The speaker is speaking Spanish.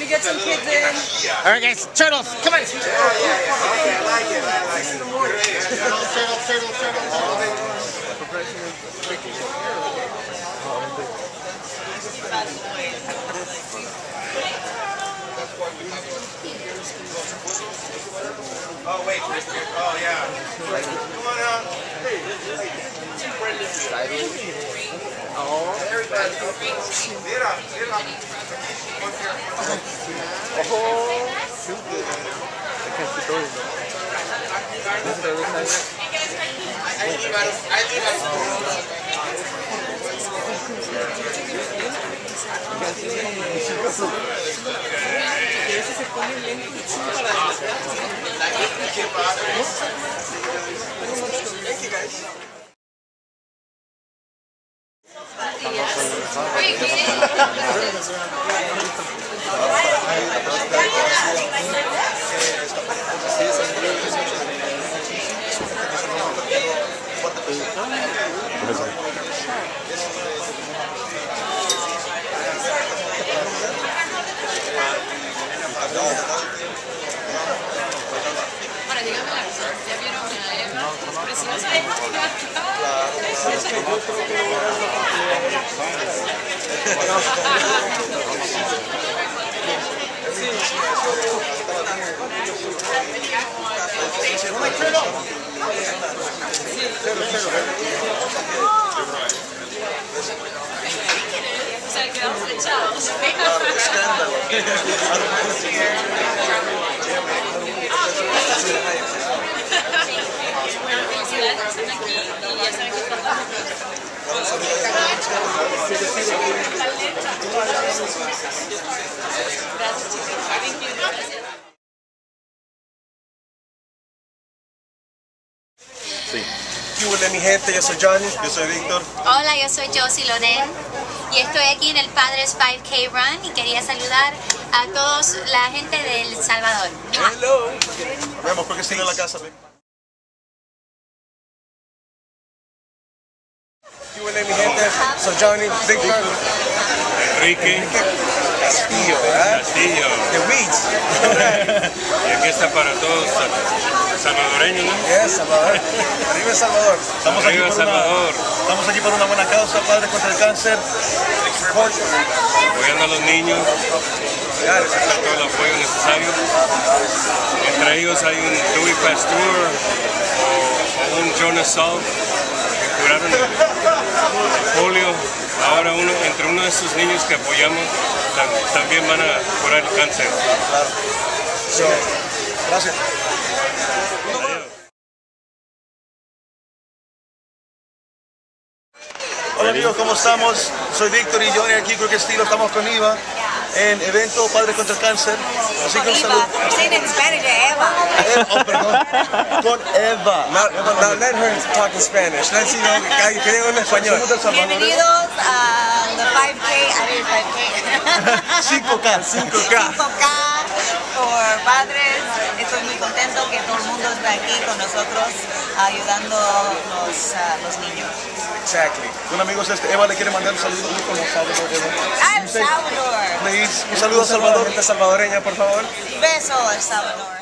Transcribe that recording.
get some kids in. All right, guys, turtles, come on. I like it. Oh, wait. Oh, yeah. Come on out. Oh. Everybody. Mira. Bueno, dígame la razón. ¿Ya vieron a Eva? Preciosa. O sea, quedamos echados. Felicidades, están aquí y ya saben que gracias, chicos. Sí. Hola mi gente, yo soy Johnny. Yo soy Víctor. Hola, yo soy Josie Loren y estoy aquí en el Padres 5K Run y quería saludar a todos la gente de El Salvador. Hello. Vemos porque estoy en la casa. Hola mi gente, soy Johnny, Víctor. Enrique Castillo, ¿verdad? Castillo. The Weeds. Y aquí está para todos salvadoreños, ¿no? Yes, Salvador. Arriba El Salvador. Arriba Salvador. Estamos aquí por una buena causa, Padres contra el Cáncer. Apoyando a los niños, dar todo el apoyo necesario. Entre ellos hay un Louis Pasteur o un Jonas Salk que curaron el polio. Ahora entre uno de estos niños que apoyamos también van a curar el cáncer. Claro. So, gracias. Hola amigos, ¿cómo estamos? Soy Víctor y Johnny aquí, creo que estilo, estamos con Eva en evento Padres contra el Cáncer. Así que un saludo. Saying in Spanish, Eva. Oh, perdón. Con Eva. Now let her talk in Spanish. Let's see, que diga en español. Somos del Salvador. Bienvenidos a the 5K, 5K. 5K por Padres. Estoy muy contento que todo el mundo está aquí con nosotros ayudando a los niños. Exactly. Bueno amigos, Eva le quiere mandar un saludo con El Salvador. ¡El Salvador! Please, un saludo a Salvador. Gente salvadoreña, por favor. Beso, El Salvador.